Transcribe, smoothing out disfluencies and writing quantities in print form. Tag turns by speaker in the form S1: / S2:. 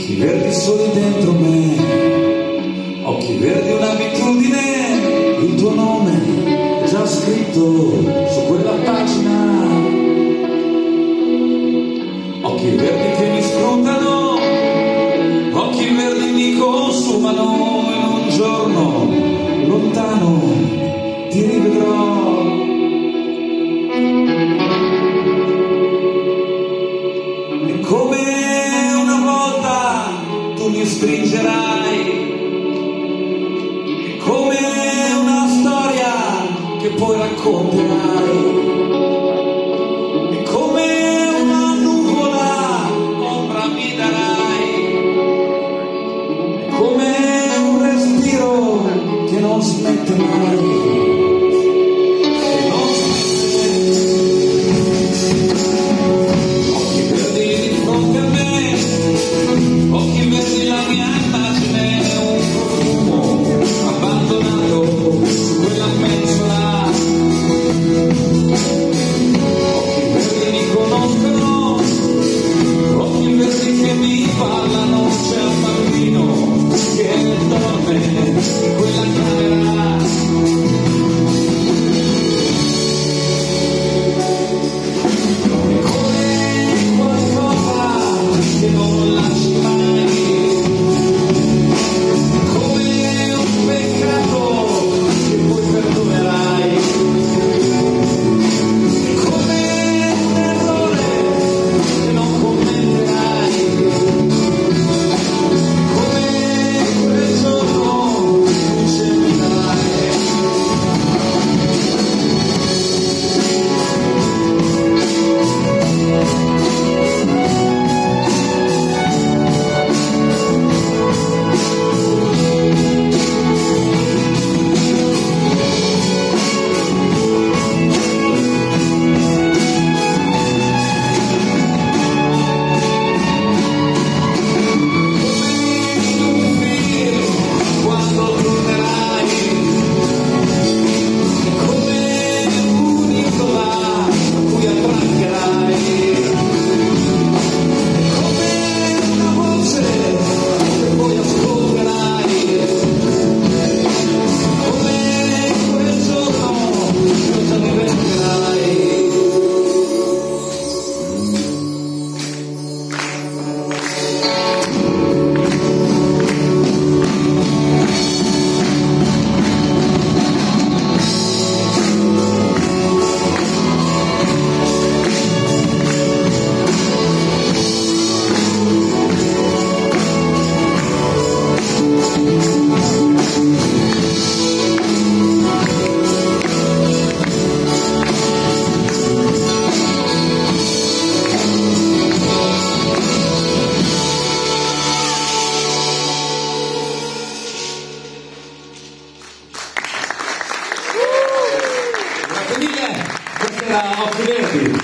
S1: Occhi verdi soli dentro me, occhi verdi un'abitudine, il tuo nome è già scritto su quella pagina. Occhi verdi che mi scrutano, occhi verdi mi consumano, e un giorno lontano ti rivedrò. E come una volta tu mi stringerai, e come una storia che poi racconterai, e come una nuvola ombra mi darai, e come un respiro che non smette mai. Occhi verdi la mia immagine, un profumo abbandonato su quella mensola. Occhi verdi mi conoscono, occhi verdi che mi parlano, c'è un bambino che dorme in quella camera. Come qualcosa che non lasci mai. Questa era Occhi Verdi.